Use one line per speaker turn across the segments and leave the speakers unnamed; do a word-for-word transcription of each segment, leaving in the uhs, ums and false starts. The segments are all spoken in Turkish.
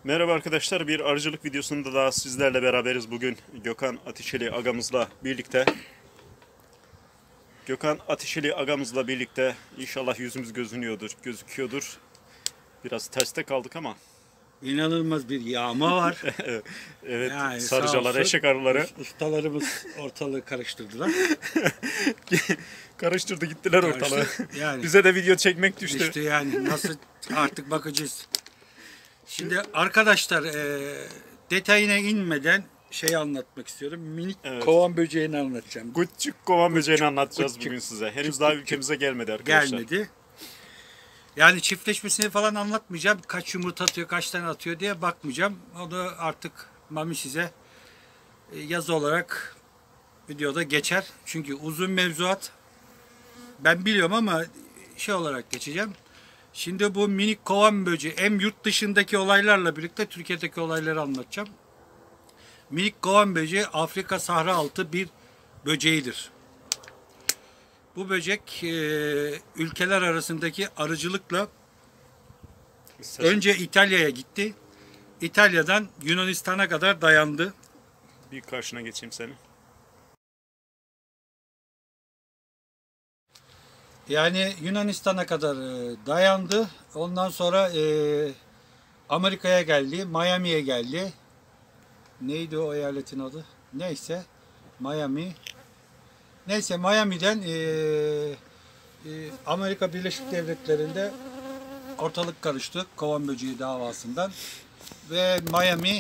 Merhaba arkadaşlar, bir arıcılık videosunda daha sizlerle beraberiz. Bugün Gökhan Ateşeli agamızla birlikte Gökhan Ateşeli agamızla birlikte inşallah yüzümüz gözünüyordur, gözüküyordur. Biraz terste kaldık ama
İnanılmaz bir yağma var.
evet,
Yani sağ
sarıcalar,
olsun,
eşek arıları
ustalarımız ortalığı karıştırdılar.
karıştırdı gittiler
Karıştı.
ortalığı.
Yani
Bize de video çekmek düştü.
işte yani nasıl artık bakacağız. Şimdi arkadaşlar e, detayına inmeden şey anlatmak istiyorum. Minik
Evet.
kovan böceğini anlatacağım.
Küçük kovan böceğini anlatacağız
küçük,
bugün size. Henüz
küçük,
daha
küçük.
ülkemize gelmedi arkadaşlar.
Gelmedi. Yani çiftleşmesini falan anlatmayacağım. Kaç yumurta atıyor, kaç tane atıyor diye bakmayacağım. O da artık Mami size yazı olarak videoda geçer. Çünkü uzun mevzuat. Ben biliyorum ama şey olarak geçeceğim. Şimdi bu minik kovan böceği hem yurt dışındaki olaylarla birlikte Türkiye'deki olayları anlatacağım. Minik kovan böceği Afrika Sahra altı bir böceğidir. Bu böcek e, ülkeler arasındaki arıcılıkla önce İtalya'ya gitti. İtalya'dan Yunanistan'a kadar dayandı.
Bir karşına geçeyim seni.
Yani Yunanistan'a kadar e, dayandı. Ondan sonra e, Amerika'ya geldi, Miami'ye geldi. Neydi o eyaletin adı? Neyse, Miami. Neyse Miami'den e, e, Amerika Birleşik Devletleri'nde ortalık karıştı kovan böceği davasından ve Miami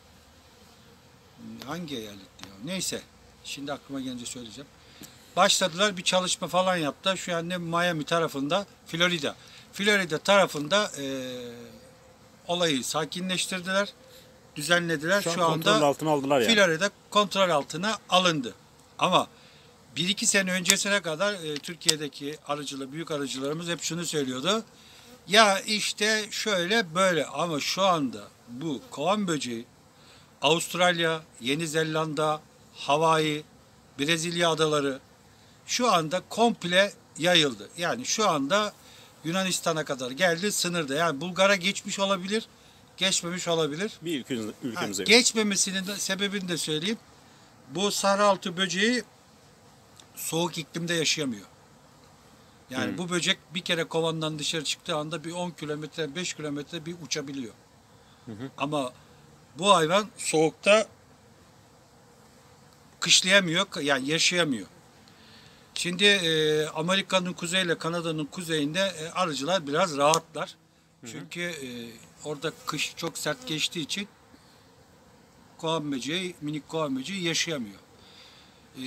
hangi eyaletti ya? Neyse, şimdi aklıma gelince söyleyeceğim. Başladılar bir çalışma falan yaptı. Şu anda Miami tarafında, Florida. Florida tarafında e, olayı sakinleştirdiler, düzenlediler.
Şu,
Şu,
an
anda
kontrol altına aldılar yani.
Florida kontrol altına alındı. Ama bir iki sene öncesine kadar e, Türkiye'deki arıcılar, büyük arıcılarımız hep şunu söylüyordu. Ya işte şöyle böyle ama şu anda bu kovan böceği Avustralya, Yeni Zelanda, Hawaii, Brezilya adaları şu anda komple yayıldı. Yani şu anda Yunanistan'a kadar geldi sınırda. Yani Bulgar'a geçmiş olabilir, geçmemiş olabilir.
Bir ülkemize, ülkemize.
Ha, geçmemesinin de, sebebini de söyleyeyim. Bu sarıaltı böceği soğuk iklimde yaşayamıyor. Yani
Hmm.
bu böcek bir kere kovandan dışarı çıktığı anda bir on kilometre, beş kilometre bir uçabiliyor.
Hı hı.
Ama bu hayvan soğukta kışlayamıyor, yani yaşayamıyor. Şimdi e, Amerika'nın kuzeyiyle Kanada'nın kuzeyinde e, arıcılar biraz rahatlar. Hı hı. Çünkü e, orada kış çok sert geçtiği için kovan böceği, minik kovan böceği yaşayamıyor. E,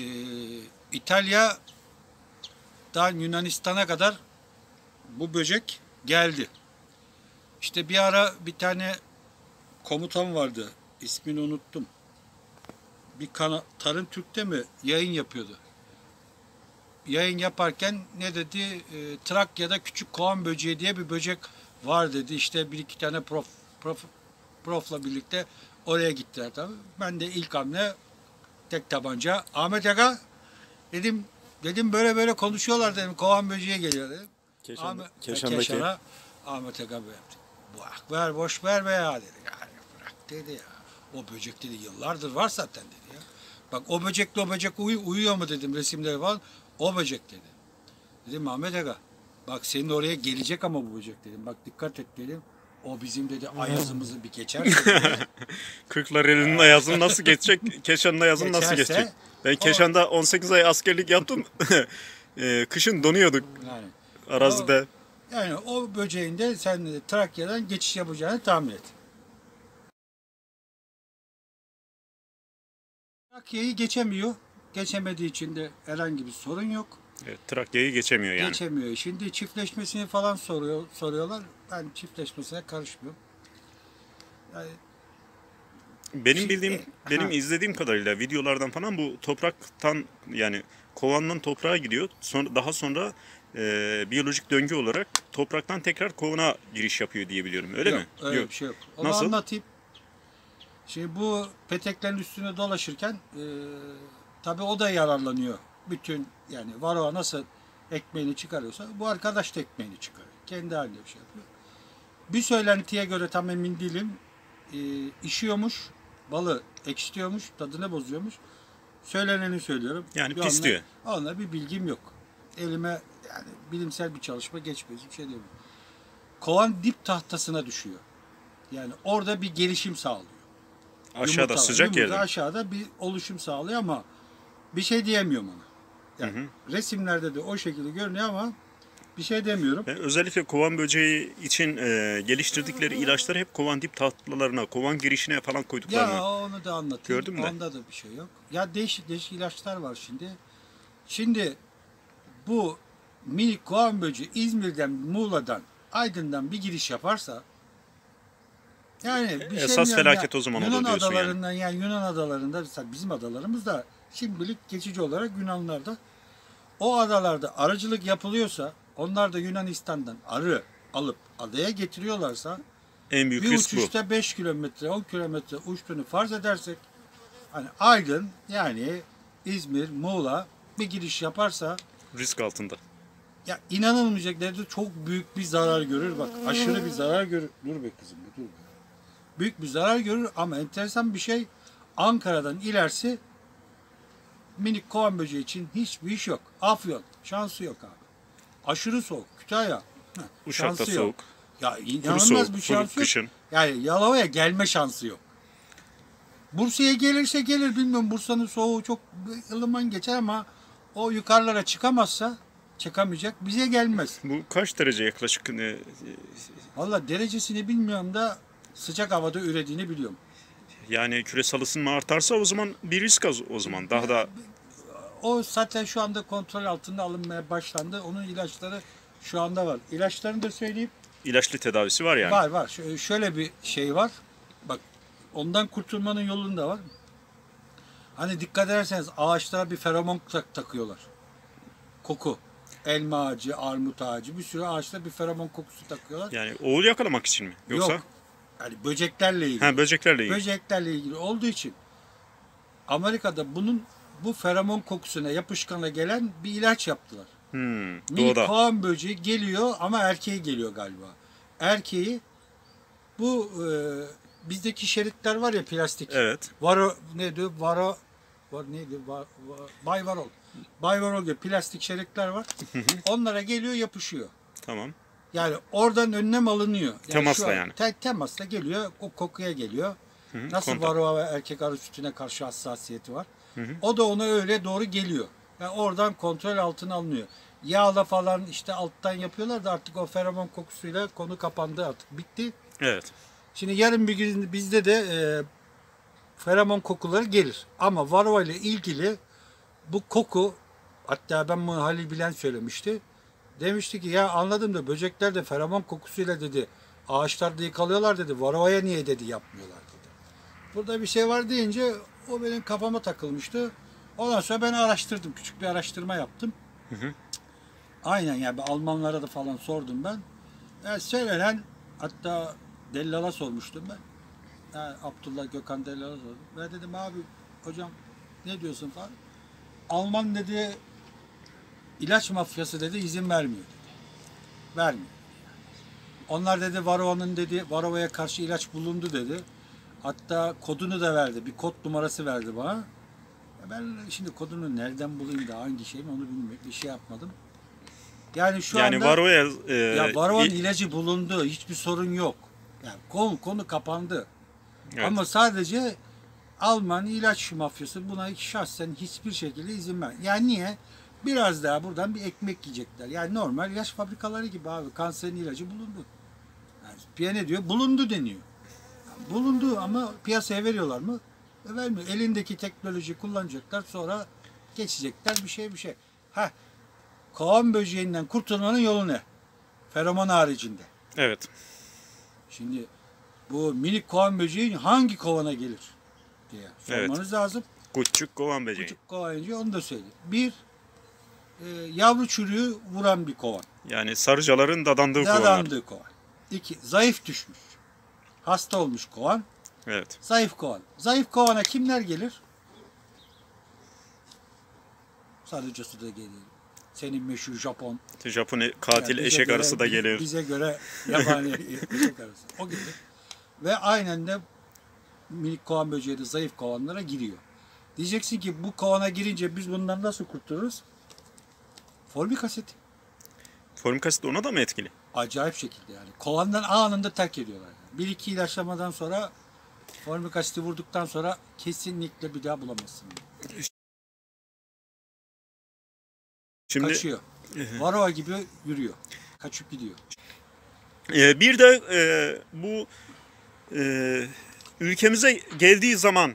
İtalya'dan Yunanistan'a kadar bu böcek geldi. İşte bir ara bir tane komutan vardı. İsmini unuttum. Bir kana, Tarım Türk'te mi yayın yapıyordu. Yayın yaparken ne dedi? E, Trakya'da küçük kovan böceği diye bir böcek var dedi. İşte bir iki tane prof, prof profla birlikte oraya gittiler tabii. Ben de ilk hamle tek tabanca. Ahmet Aga dedim dedim böyle böyle konuşuyorlar dedim. Kovan böceği geliyor dedim.
Keşan,
Ahmet,
Keşan'daki.
Keşan'a Ahmet Aga böyle yaptı. Bırak ver boş ver be ya dedi. Ya, bırak dedi ya. O böcek dedi yıllardır var zaten dedi ya. Bak o böcekle o böcek uy uyuyor mu dedim resimleri falan. O böcek dedi. Dedim Ahmet Aga bak senin oraya gelecek ama bu böcek dedim. Bak dikkat et dedim. O bizim dedi ayazımızı bir geçer.
Kırklareli'nin ayazını nasıl geçecek? Keşan'ın ayazını nasıl
Geçerse,
geçecek? Ben
o-
Keşan'da on sekiz ay askerlik yaptım. e, kışın donuyorduk
Yani,
arazide.
o, yani o böceğin de sen de Trakya'dan geçiş yapacağını tahmin et. Trakya'yı geçemiyor. Geçemediği için de herhangi bir sorun yok.
Evet, Trakya'yı geçemiyor yani.
Geçemiyor. Şimdi çiftleşmesini falan soruyor, soruyorlar. Ben çiftleşmesine karışmıyorum. Yani,
Benim
Şimdi-
bildiğim, benim
Ha.
izlediğim kadarıyla videolardan falan bu topraktan yani kovandan toprağa gidiyor. Sonra daha sonra e, biyolojik döngü olarak topraktan tekrar kovana giriş yapıyor diye biliyorum. Öyle
yok,
mi?
öyle
Yok.
bir şey yok. Onu
Nasıl?
anlatayım. Şimdi bu peteklerin üstüne dolaşırken e, tabii o da yararlanıyor. Bütün yani varroa nasıl ekmeğini çıkarıyorsa bu arkadaş da ekmeğini çıkarıyor. Kendi halinde bir şey yapıyor. Bir söylentiye göre tam emin değilim. e, işiyormuş, balı ekşitiyormuş, tadını bozuyormuş. Söyleneni söylüyorum.
Yani
Bir
pisliyor.
Onunla, onunla bir bilgim yok. Elime yani bilimsel bir çalışma geçmiyor. Bir şey demiyorum. Kovan dip tahtasına düşüyor. Yani orada bir gelişim sağlıyor.
Aşağıda
Yumurta var.
sıcak
Yumurta
yerde.
aşağıda bir oluşum sağlıyor ama bir şey diyemiyorum ona. Yani
Hı hı.
resimlerde de o şekilde görünüyor ama bir şey demiyorum.
Ve özellikle kovan böceği için e, geliştirdikleri ilaçları hep kovan dip tahtalarına, kovan girişine falan koyduklarını.
Ya onu da anlatayım.
Gördüm de.
Onda da bir şey yok. Ya değişik değişik ilaçlar var şimdi. Şimdi bu minik kovan böceği İzmir'den, Muğla'dan, Aydın'dan bir giriş yaparsa yani bir şey
Esas
diyeyim
felaket
ya,
o zaman
Yunan
olur diyorsun yani.
adalarından yani. Yunan adalarında mesela bizim adalarımız da şimdilik geçici olarak Yunanlarda o adalarda arıcılık yapılıyorsa onlar da Yunanistan'dan arı alıp adaya getiriyorlarsa
En büyük
bir
risk bu.
uçuşta beş kilometre on kilometre uçtuğunu farz edersek hani Aydın yani İzmir, Muğla bir giriş yaparsa
Risk altında.
ya inanılmayacak derecede çok büyük bir zarar görür. Bak aşırı bir zarar görür. Dur be kızım dur be. Büyük bir zarar görür ama enteresan bir şey Ankara'dan ilerisi minik kovan böceği için hiçbir iş yok. Afyon şansı yok abi. Aşırı soğuk. Kütahya. heh,
Uşak'ta
şansı yok.
soğuk.
Ya
Kuru
inanılmaz
soğuk.
bir
Kuru
şansı yok.
kışın.
Yani Yalova'ya gelme şansı yok. Bursa'ya gelirse gelir bilmiyorum. Bursa'nın soğuğu çok ılıman geçer ama o yukarılara çıkamazsa çıkamayacak. Bize gelmez.
Bu kaç derece yaklaşık? e,
Valla derecesini bilmiyorum da sıcak havada ürediğini biliyorum.
Yani küresel ısınma artarsa o zaman bir risk az o zaman. Daha da
O zaten şu anda kontrol altında alınmaya başlandı. Onun ilaçları şu anda var. İlaçlarını da söyleyeyim.
ilaçlı tedavisi var yani.
Var var. Ş- Şöyle bir şey var. Bak ondan kurtulmanın yolunu da var. Hani dikkat ederseniz ağaçlara bir feromon tak takıyorlar. Koku. Elma ağacı, armut ağacı bir sürü ağaçta bir feromon kokusu takıyorlar.
Yani oğul yakalamak için mi? Yoksa
Yok. Yani böceklerle ilgili.
ha böceklerle ilgili.
Böceklerle ilgili olduğu için Amerika'da bunun bu feromon kokusuna yapışkana gelen bir ilaç yaptılar.
Hmm,
Minik
doğada.
kovan böceği geliyor ama erkeği geliyor galiba. Erkeği bu e, bizdeki şeritler var ya plastik.
Evet.
Varo ne diyor? Varo var neydi? Va, va, Bayvarol. Bayvarol gibi plastik şeritler var. Onlara geliyor yapışıyor.
Tamam.
Yani oradan önlem alınıyor. Yani
Temasla
şu an
yani.
Te, temasla geliyor. O kokuya geliyor.
Hı hı,
Nasıl
kontak.
varroa ve erkek arı sütüne karşı hassasiyeti var. O da ona öyle doğru geliyor. Yani oradan kontrol altına alınıyor. Yağla falan işte alttan yapıyorlar da artık o feromon kokusuyla konu kapandı artık. Bitti.
Evet.
Şimdi yarın bir gün bizde de e, feromon kokuları gelir. Ama varroa ile ilgili bu koku hatta ben bunu Halil Bilen söylemişti. Demişti ki ya anladım da böcekler de feromon kokusuyla dedi ağaçlarda yıkalıyorlar dedi. Varroa'ya niye dedi yapmıyorlar dedi. Burada bir şey var deyince o benim kafama takılmıştı. Ondan sonra ben araştırdım. Küçük bir araştırma yaptım.
Hı hı.
Aynen yani Almanlara da falan sordum ben. Yani söylenen hatta Dellal'a sormuştum ben. Yani Abdullah Gökhan Dellal'a sordum. Ben dedim abi hocam ne diyorsun falan. Alman dedi ilaç mafyası dedi izin vermiyor dedi. Vermiyor. Onlar dedi Varroa'nın dedi Varroa'ya karşı ilaç bulundu dedi. Hatta kodunu da verdi. Bir kod numarası verdi bana. Ya ben şimdi kodunu nereden bulayım da hangi şeyin onu bilmiyorum. Bir şey yapmadım. Yani şu
Yani
anda
Varroa'ya e,
ya Varroa'nın
il-
ilacı bulundu. Hiçbir sorun yok. Yani konu, konu kapandı.
Evet.
Ama sadece Alman ilaç mafyası buna şahsen hiçbir şekilde izin ver. Yani niye? Biraz daha buradan bir ekmek yiyecekler. Yani normal ilaç fabrikaları gibi abi. Kanserin ilacı bulundu. Yani piya ne diyor? Bulundu deniyor. Yani bulundu ama piyasaya veriyorlar mı? E vermiyor. Elindeki teknoloji kullanacaklar sonra geçecekler bir şey bir şey. Ha, kovan böceğinden kurtulmanın yolu ne? Feromon haricinde.
evet.
Şimdi bu minik kovan böceği hangi kovana gelir diye sormanız lazım.
Küçük kovan böceği.
Küçük kovancı onu da söyleyeyim. Bir, e, yavru çürüğü vuran bir kovan.
Yani sarıcaların dadandığı kovanlar.
Dadandığı kovan. İki, zayıf düşmüş. Hasta olmuş kovan.
Evet.
Zayıf kovan. Zayıf kovana kimler gelir? Sarıcısı da gelir. Senin meşhur Japon.
Japon e- katil
Yani bize
eşek
göre-
arısı da
bize-
gelir.
Bize göre yabani eşek arısı. O gelir. Ve aynen de minik kovan böceği de zayıf kovanlara giriyor. Diyeceksin ki bu kovana girince biz bundan nasıl kurtuluruz? Formik asit.
Formik asit ona da mı etkili?
Acayip şekilde yani. Kovandan anında terk ediyorlar. Yani. Bir iki ilaçlamadan sonra formik asiti vurduktan sonra kesinlikle bir daha bulamazsın.
Şimdi
Kaçıyor. Varroa gibi yürüyor. Kaçıp gidiyor.
e, bir de e, bu e, ülkemize geldiği zaman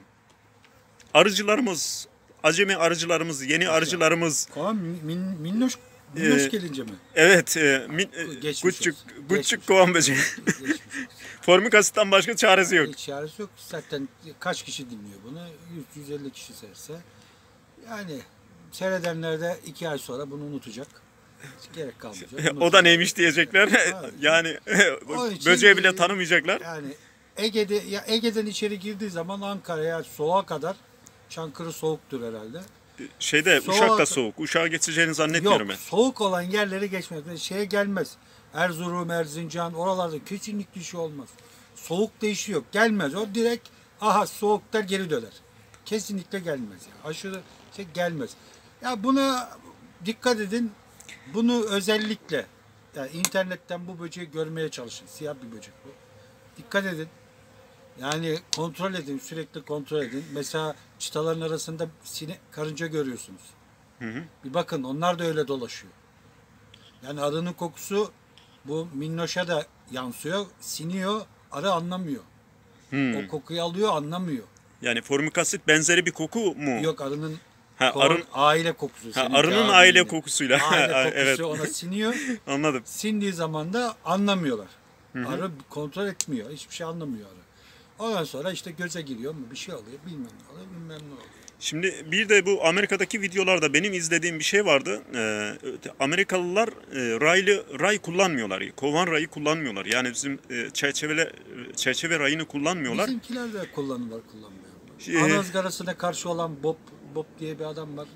arıcılarımız, acemi arıcılarımız, yeni arıcılarımız,
Kovan min, minnoş, minnoş
Ee,
gelince mi?
evet, e, min, e,
Geçmiş
küçük
olsun.
küçük
Geçmiş
kovan böceği.
Geçmiş olsun.
Formik asitten başka çaresi yok.
Hiç çaresi yok. Zaten kaç kişi dinliyor bunu? yüz yüz elli kişi seyretse. Yani seyredenler de iki ay sonra bunu unutacak. Hiç gerek kalmayacak.
O da
Unutacak.
neymiş diyecekler.
Ha,
Yani
Onun için,
böceği bile tanımayacaklar.
Yani Ege'de ya Ege'den içeri girdiği zaman Ankara'ya soğuğa kadar Çankırı soğuktur herhalde.
Şeyde
Soğuk-
Uşak da soğuk. Uşak'a geçeceğini zannetmiyorum
Yok,
ben.
soğuk olan yerleri geçmez. Şeye gelmez. Erzurum, Erzincan oralarda kesinlikle şey olmaz. Soğuk değişi yok. Gelmez. O direkt aha soğuk der geri döner. Kesinlikle gelmez. Yani. Aşırı şey gelmez. Ya buna dikkat edin. Bunu özellikle yani internetten bu böceği görmeye çalışın. Siyah bir böcek bu. Dikkat edin. Yani kontrol edin, sürekli kontrol edin. Mesela çıtaların arasında sine, karınca görüyorsunuz.
Hı hı.
Bir bakın onlar da öyle dolaşıyor. Yani arının kokusu bu minnoşa da yansıyor, siniyor, arı anlamıyor.
Hmm.
O kokuyu alıyor, anlamıyor.
Yani formik asit benzeri bir koku mu?
Yok arının
Ha,
kovan-
arın,
aile kokusu.
ha,
seninki
arının
abi
aile
yine.
kokusuyla.
Aile kokusu
Evet,
ona siniyor.
anladım.
Sindiği zaman da anlamıyorlar.
Hı hı.
Arı kontrol etmiyor. Hiçbir şey anlamıyor arı. Ondan sonra işte göze giriyor mu bir şey oluyor. Bilmem ne oluyor, bilmem ne oluyor.
Şimdi bir de bu Amerika'daki videolarda benim izlediğim bir şey vardı. Ee, Amerikalılar e, raylı ray kullanmıyorlar. Kovan rayı kullanmıyorlar. Yani bizim e, çerçevele çerçeve rayını kullanmıyorlar.
Bizimkiler de kullanıyorlar, kullanmıyor.
Şey-
Ana ızgarasına karşı olan Bob Bob diye bir adam var.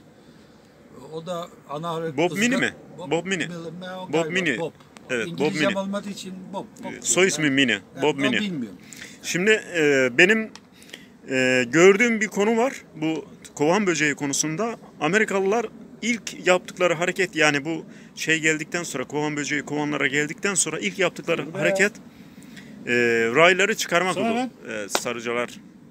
O da ana
Bob
ızga-
Mini mi? Bob Mini.
Mil- o
Bob
galiba
Mini.
Bob.
Evet, Bob
İngilizcem
Mini.
olmadığı için Bob. Bob
Soy
diyor.
ismi
Ben-
Mini.
ben
Bob
onu
Mini.
bilmiyorum.
Şimdi e, benim e, gördüğüm bir konu var. Bu kovan böceği konusunda Amerikalılar ilk yaptıkları hareket, yani bu şey geldikten sonra, kovan böceği kovanlara geldikten sonra ilk yaptıkları
Be.
hareket e, rayları çıkarmak
Sonra
oldu. E, sarıcılar.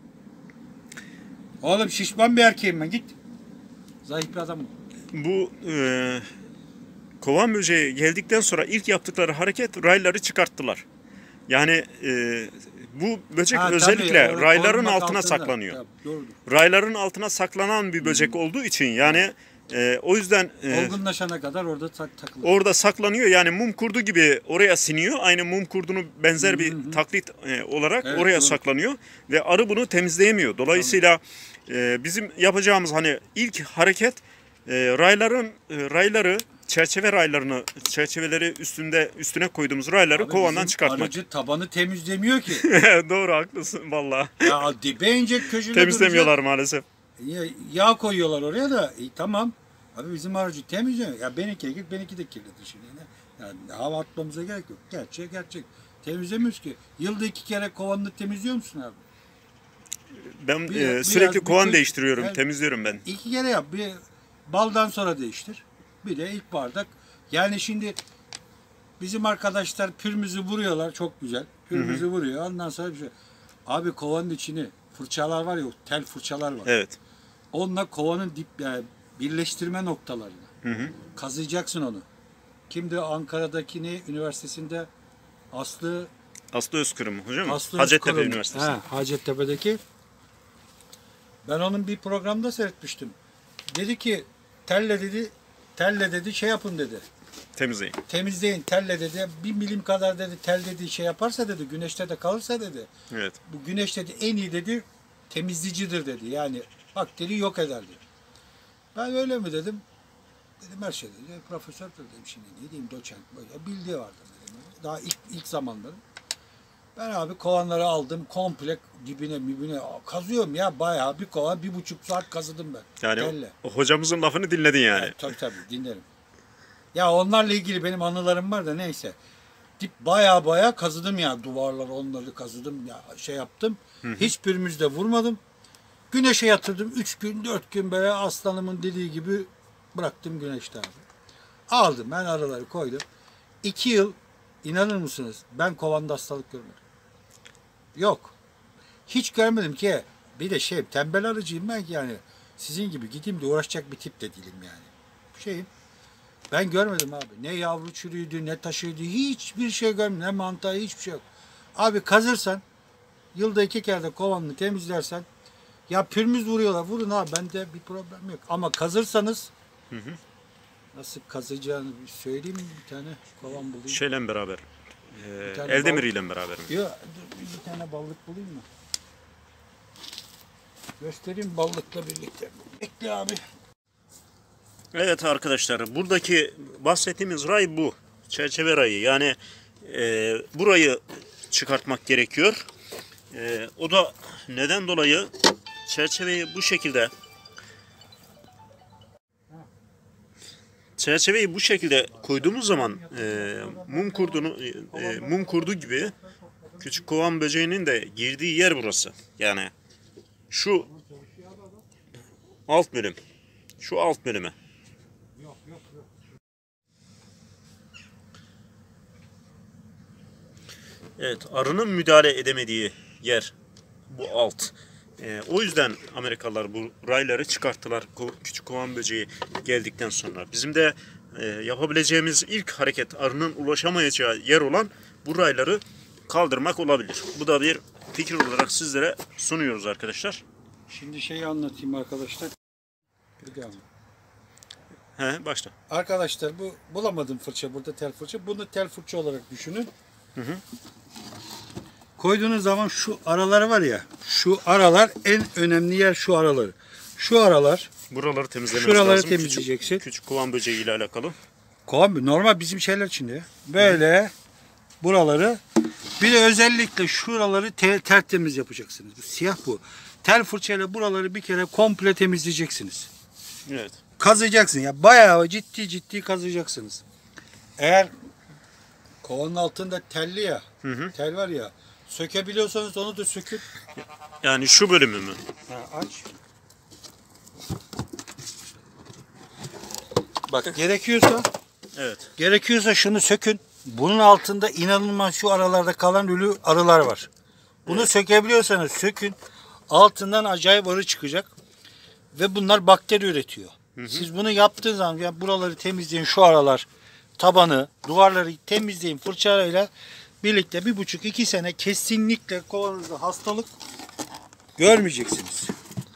Oğlum şişman bir erkeğim ben, git. Zayıf bir adamım.
Bu e, kovan böceği geldikten sonra ilk yaptıkları hareket rayları çıkarttılar. Yani e, bu böcek
Ha,
özellikle
tabii,
rayların
korumak
altına
altında.
saklanıyor.
Tabii, doğrudur.
Rayların altına saklanan bir böcek olduğu için yani e, o yüzden e,
Olgunlaşana kadar orada tak takılır.
orada saklanıyor. Yani mum kurdu gibi oraya siniyor. Aynı mum kurdunu benzer bir taklit e, olarak
Evet,
oraya
doğru.
saklanıyor ve arı bunu temizleyemiyor. Dolayısıyla e, bizim yapacağımız hani ilk hareket e, rayların e, rayları çerçeve raylarını çerçeveleri üstünde üstüne koyduğumuz rayları
Abi
kovandan
bizim
çıkartmak.
aracı tabanı temizlemiyor ki.
Doğru, haklısın vallahi.
Ya dibe inecek köşede
Temizlemiyorlar maalesef.
duracak. Ya- Yağ koyuyorlar oraya da. E, tamam. Abi bizim aracı temizlemiyor. Ya benimki git, benimki de kirlidir şimdi. Ne? Yani hava atmamıza gerek yok. Gerçek gerçek. Temizlemiyoruz ki. Yılda iki kere kovanını temizliyor musun abi?
Ben
Bir-
e,
bir
sürekli
yaz, bir
kovan
kış-
değiştiriyorum,
Evet.
temizliyorum ben.
İki kere yap. Bir baldan sonra değiştir. Bir de ilk bardak. Yani şimdi bizim arkadaşlar pürmüzü vuruyorlar. Çok güzel. Pürmüzü vuruyor. Ondan sonra bir şey. Abi kovanın içini fırçalar var ya, tel fırçalar var.
Evet.
Onunla kovanın dip yani birleştirme noktalarını.
Hı hı.
Kazıyacaksın onu. Kimdi Ankara'daki ne üniversitesinde Aslı
Aslı Özkırım hocam.
Aslı
Hacettepe
Özkurum.
Üniversitesi.
He, Hacettepe'deki. Ben onun bir programda seyretmiştim. Dedi ki telle dedi telle dedi şey yapın dedi.
Temizleyin.
Temizleyin telle dedi. Bir milim kadar dedi tel dedi şey yaparsa dedi güneşte de kalırsa dedi.
Evet.
Bu güneş dedi en iyi dedi temizleyicidir dedi. Yani bakteri yok eder dedi. Ben öyle mi dedim. Dedim her şey dedi. Profesör dedim şimdi ne diyeyim doçent böyle bildiği vardı dedim. Daha ilk, ilk zamanları. Ben abi kovanları aldım komple dibine mibine kazıyorum ya bayağı bir kovan bir buçuk saat kazıdım ben.
Yani
Telle.
o hocamızın lafını dinledin yani.
Evet, tabii tabii dinlerim. Ya onlarla ilgili benim anılarım var da neyse. dip baya baya kazıdım ya, duvarlar onları kazıdım ya, şey yaptım. Hiç pürmüzde vurmadım. Güneşe yatırdım. Üç gün dört gün böyle aslanımın dediği gibi bıraktım güneşte abi. Aldım ben araları koydum. İki yıl inanır mısınız ben kovanda hastalık görmedim. Yok. Hiç görmedim ki. Bir de şey tembel arıcıyım ben ki yani. Sizin gibi gideyim de uğraşacak bir tip de değilim yani. Şeyim. Ben görmedim abi. Ne yavru çürüydü, ne taşıydı. Hiçbir şey görmedim. Ne mantarı, hiçbir şey yok. Abi kazırsan, yılda iki kere de kovanını temizlersen, ya pürmüz vuruyorlar. Vurun abi. Bende bir problem yok. Ama kazırsanız,
Hı hı.
nasıl kazıyacağını bir söyleyeyim mi? Bir tane kovan bulayım.
Şeyle beraber. E,
Bir tane
Eldemir
bal-
ile beraber mi?
Yok, dur, bir tane ballık bulayım mı? Göstereyim ballıkla birlikte. Bekle abi.
Evet arkadaşlar, buradaki bahsettiğimiz ray bu. Çerçeve rayı. Yani e, burayı çıkartmak gerekiyor. E, o da neden dolayı çerçeveyi bu şekilde çerçeveyi bu şekilde koyduğumuz zaman e, mum kurdunu e, mum kurdu gibi küçük kovan böceğinin de girdiği yer burası. Yani şu alt bölüm. Şu alt bölümü. Evet, arının müdahale edemediği yer bu alt. Ee, o yüzden Amerikalılar bu rayları çıkarttılar ko- küçük kovan böceği geldikten sonra. Bizim de e, yapabileceğimiz ilk hareket arının ulaşamayacağı yer olan bu rayları kaldırmak olabilir. Bu da bir fikir olarak sizlere sunuyoruz arkadaşlar.
Şimdi şeyi anlatayım arkadaşlar. Bir devam.
He, başla.
Arkadaşlar bu bulamadım fırça burada, tel fırça. Bunu tel fırça olarak düşünün.
Hı hı.
Koyduğunuz zaman şu araları var ya, şu aralar en önemli yer, şu araları. Şu aralar,
Buraları temizlememiz
şuraları
lazım.
temizleyeceksin.
Küçük, küçük kovan böceği ile alakalı.
Kovan normal bizim şeyler içinde ya. Böyle buraları, bir de özellikle şuraları te- tertemiz yapacaksınız. Bu siyah bu. Tel fırçayla buraları bir kere komple temizleyeceksiniz.
Evet.
Kazıyacaksın ya, bayağı ciddi ciddi kazıyacaksınız. Eğer kovanın altında telli ya,
Hı hı.
tel var ya, sökebiliyorsanız onu da sökün.
Yani şu bölümü mü?
Ha, aç. Bak gerekiyorsa,
Evet.
gerekiyorsa şunu sökün. Bunun altında inanılmaz şu aralarda kalan ölü arılar var. Bunu
Evet.
sökebiliyorsanız sökün. Altından acayip arı çıkacak. Ve bunlar bakteri üretiyor.
Hı hı.
Siz bunu yaptığınız zaman yani buraları temizleyin, şu aralar, tabanı, duvarları temizleyin fırçayla birlikte bir buçuk iki sene kesinlikle kovanızda hastalık görmeyeceksiniz.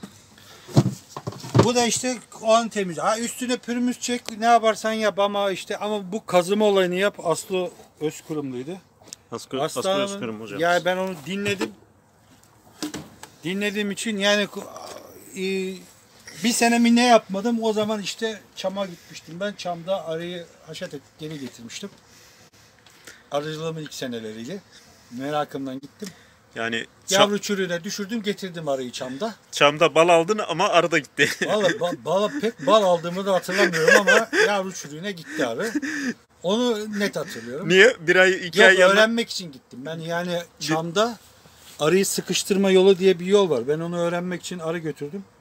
Bu da işte o an temiz. Ha üstüne pürmüz çek, ne yaparsan yap ama işte ama bu kazıma olayını yap. Aslı Özkurumluydu.
Askı, Askı
Aslanımın-
Özkırım hocam.
Yani ben onu dinledim. Dinlediğim için yani e, bir sene mi ne yapmadım. O zaman işte Çam'a gitmiştim. Ben Çam'da arıyı haşat et geri getirmiştim. Arıcılığımın ilk seneleriydi. Merakımdan gittim.
Yani
Yavru çürüğüne düşürdüm, getirdim arıyı Çam'da.
Çam'da bal aldın ama arı da gitti.
Valla bal, bala pek bal aldığımı da hatırlamıyorum ama yavru çürüğüne gitti arı. Onu net hatırlıyorum.
Niye? Bir ay, iki
Yok,
ay yanına...
öğrenmek için gittim. Ben yani Çam'da arıyı sıkıştırma yolu diye bir yol var. Ben onu öğrenmek için arı götürdüm.